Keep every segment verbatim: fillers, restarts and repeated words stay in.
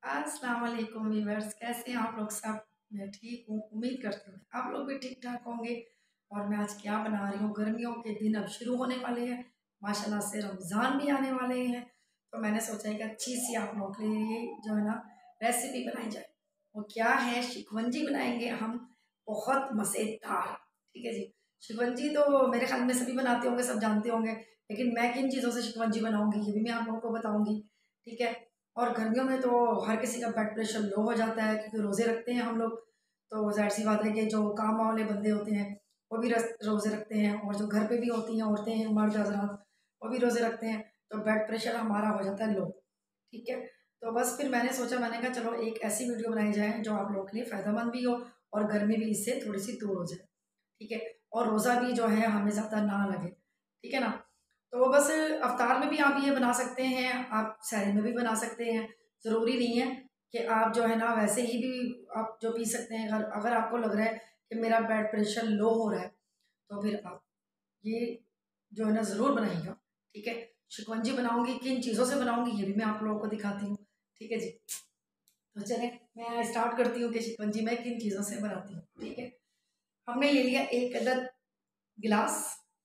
अस्सलाम वालेकुम व्यूअर्स, कैसे हैं आप लोग सब। मैं ठीक हूँ, उम्मीद करती हूँ कि आप लोग भी ठीक ठाक होंगे। और मैं आज क्या बना रही हूँ, गर्मियों के दिन अब शुरू होने वाले हैं, माशाल्लाह से रमज़ान भी आने वाले हैं। तो मैंने सोचा है कि अच्छी सी आप लोगों के लिए जो है ना रेसिपी बनाई जाए। वो क्या है, शिकवंजी बनाएंगे हम, बहुत मज़ेदार। ठीक है जी। शिकवंजी तो मेरे ख्याल में सभी बनाते होंगे, सब जानते होंगे, लेकिन मैं किन चीज़ों से शिकवंजी बनाऊंगी ये भी मैं आप लोगों को बताऊंगी। ठीक है। और गर्मियों में तो हर किसी का ब्लड प्रेशर लो हो जाता है, क्योंकि रोज़े रखते हैं हम लोग। तो ज़ाहिर सी बात है कि जो काम वाले बंदे होते हैं वो भी रस रोज़े रखते हैं, और जो घर पे भी होती हैं औरतें हैं, मर्द हजरात, वो भी रोज़े रखते हैं। तो ब्लड प्रेशर हमारा हो जाता है लो। ठीक है। तो बस फिर मैंने सोचा, मैंने कहा चलो एक ऐसी वीडियो बनाई जाए जो आप लोगों के लिए फ़ायदेमंद भी हो, और गर्मी भी इससे थोड़ी सी दूर हो जाए। ठीक है। और रोज़ा भी जो है हमें ज़्यादा ना लगे। ठीक है ना। तो बस अफ्तार में भी आप ये बना सकते हैं, आप सहरी में भी बना सकते हैं। ज़रूरी नहीं है कि आप जो है ना वैसे ही भी आप जो पी सकते हैं। अगर अगर आपको लग रहा है कि मेरा ब्लड प्रेशर लो हो रहा है, तो फिर आप ये जो है ना ज़रूर बनाइएगा। ठीक है। शिकंजी बनाऊंगी, किन चीज़ों से बनाऊंगी ये भी मैं आप लोगों को दिखाती हूँ। ठीक है जी। तो चलें, मैं स्टार्ट करती हूँ कि शिकंजी मैं किन चीज़ों से बनाती हूँ। ठीक है। हमने ले लिया एक अदद गिलास।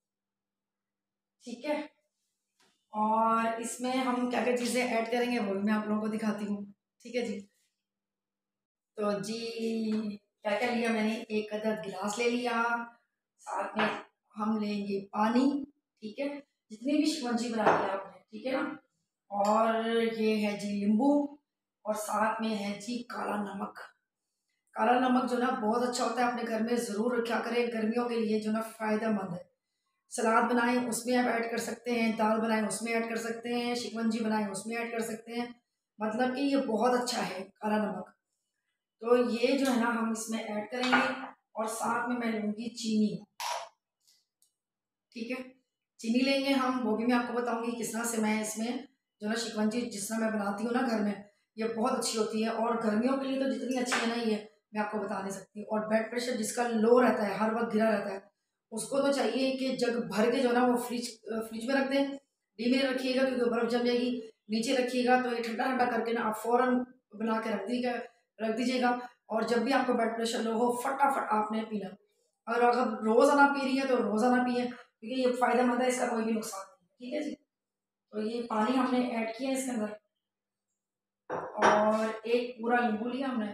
ठीक है। और इसमें हम क्या क्या चीज़ें ऐड करेंगे वो भी मैं आप लोगों को दिखाती हूँ। ठीक है जी। तो जी, क्या क्या लिया मैंने, एक अदद गिलास ले लिया, साथ में हम लेंगे पानी। ठीक है। जितनी भी शिकंजी बनानी है आपने, ठीक है ना। और ये है जी नींबू, और साथ में है जी काला नमक। काला नमक जो ना बहुत अच्छा होता है, अपने घर में ज़रूर रखा करें, गर्मियों के लिए जो ना फ़ायदेमंद है। सलाद बनाएं उसमें आप ऐड कर सकते हैं, दाल बनाएं उसमें ऐड कर सकते हैं, शिकंजी बनाएं उसमें ऐड कर सकते हैं। मतलब कि ये बहुत अच्छा है काला नमक। तो ये जो है ना हम इसमें ऐड करेंगे, और साथ में मैं लूँगी चीनी। ठीक है। चीनी लेंगे हम, वो भी मैं आपको बताऊंगी किस तरह से मैं इसमें जो ना शिकंजी जिस तरह मैं बनाती हूँ ना घर में, ये बहुत अच्छी होती है। और गर्मियों के लिए तो जितनी अच्छी है ना ये मैं आपको बता नहीं सकती। और ब्लड प्रेशर जिसका लो रहता है, हर वक्त गिरा रहता है, उसको तो चाहिए कि जग भर के जो ना वो फ्रिज फ्रिज में रख दें। डी में रखिएगा क्योंकि बर्फ जम जाएगी। नीचे रखिएगा तो ये ठंडा ठंडा करके ना आप फ़ौरन बना के रख दीजिएगा, रख दीजिएगा। और जब भी आपको ब्लड प्रेशर लो हो, फटाफट आपने पीना। और अगर रोज़ाना पी रही है तो रोज़ाना पिए, क्योंकि ये फायदेमंद है, इसका कोई भी नुकसान नहीं है। ठीक है जी। तो ये पानी हमने ऐड किया इसके अंदर, और एक पूरा नींबू लिया हमने।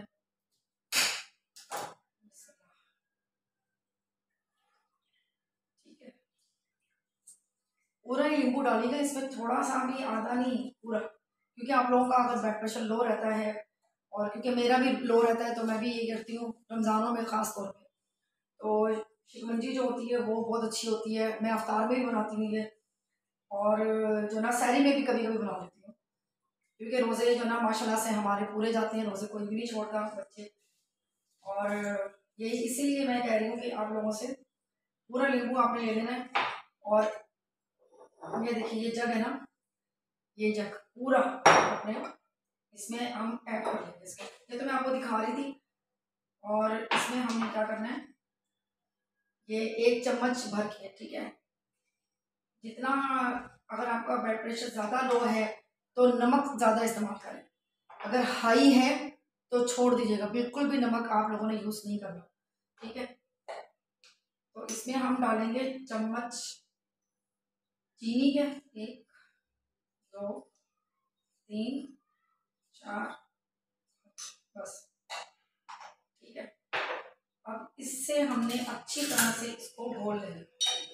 ठीक है। पूरा ही नींबू डालिएगा इसमें, थोड़ा सा भी, आधा नहीं, पूरा। क्योंकि आप लोगों का अगर ब्लड प्रेशर लो रहता है, और क्योंकि मेरा भी लो रहता है, तो मैं भी ये करती हूँ रमज़ानों में ख़ास तौर पे। तो शिकंजी जो होती है वो बहुत अच्छी होती है, मैं अफ्तार में भी बनाती हूँ ये। और जो ना सहरी में भी कभी कभी बना लेती हूँ, क्योंकि रोज़े जो ना माशाल्लाह से हमारे पूरे जाते हैं, रोज़े कोई भी नहीं छोड़ता, बच्चे। और ये इसीलिए मैं कह रही हूँ कि आप लोगों से पूरा नींबू आपने ले लेना है। और ये देखिए ये जग है ना, ये जग पूरा अपने इसमें हम ऐड कर लेंगे इसका। ये तो मैं आपको दिखा रही थी। और इसमें हमने क्या करना है, ये एक चम्मच भर के, ठीक है। जितना, अगर आपका ब्लड प्रेशर ज़्यादा लो है तो नमक ज़्यादा इस्तेमाल करें, अगर हाई है तो छोड़ दीजिएगा, बिल्कुल भी नमक आप लोगों ने यूज़ नहीं करना। ठीक है। तो इसमें हम डालेंगे चम्मच चीनी के, एक, दो, तीन, चार, बस। ठीक है। अब इससे हमने अच्छी तरह से इसको घोल लेना।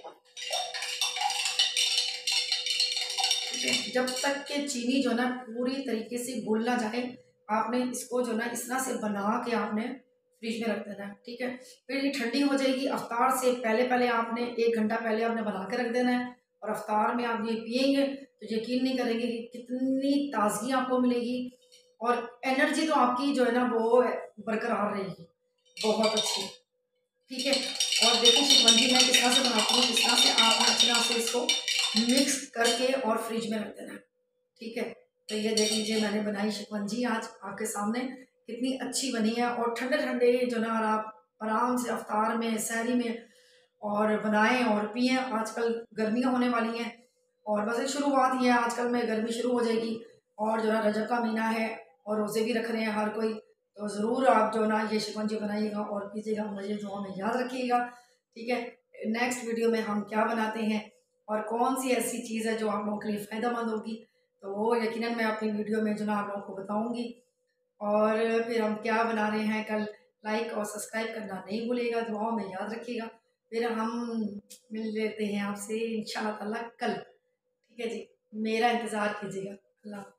ठीक है। जब तक के चीनी जो ना पूरी तरीके से घुल ना जाए, आपने इसको जो ना इस तरह से बना के आपने फ्रिज में रख देना है। ठीक है। फिर ये ठंडी हो जाएगी, अफ्तार से पहले पहले आपने एक घंटा पहले आपने बना के रख देना है। और अफ्तार में आप ये पियेंगे तो यकीन नहीं करेंगे कि कितनी ताजगी आपको मिलेगी, और एनर्जी तो आपकी जो है ना वो बरकरार रहेगी, बहुत अच्छी। ठीक है। और देखो शिकंजी मैं किस तरह से बनाती हूँ, किस तरह से आप अच्छी तरह से इसको मिक्स करके और फ्रिज में रख देना। ठीक है। तो ये देख लीजिए मैंने बनाई शिकंजी आज आपके सामने, कितनी अच्छी बनी है। और ठंडे ठंडे जो ना आप आराम से अफ्तार में, सहरी में और बनाएं और पिए। आजकल गर्मियाँ होने वाली हैं, और बस एक शुरुआत ही है, आजकल में गर्मी शुरू हो जाएगी, और जो ना रजब का महीना है, और रोज़े भी रख रहे हैं हर कोई, तो ज़रूर आप जो ना ये शिकंजी बनाइएगा और पीजिएगा, मुझे दुआ में याद रखिएगा। ठीक है, नेक्स्ट वीडियो में हम क्या बनाते हैं और कौन सी ऐसी चीज़ है जो आप लोगों के लिए फ़ायदेमंद होगी, तो वो यकीनन मैं अपनी वीडियो में जो ना आप लोगों को बताऊँगी। और फिर हम क्या बना रहे हैं कल, लाइक और सब्सक्राइब करना नहीं भूलिएगा, दुआओं में याद रखिएगा। फिर हम मिल लेते हैं आपसे इंशाअल्लाह ताला कल। ठीक है जी, मेरा इंतज़ार कीजिएगा। अल्लाह।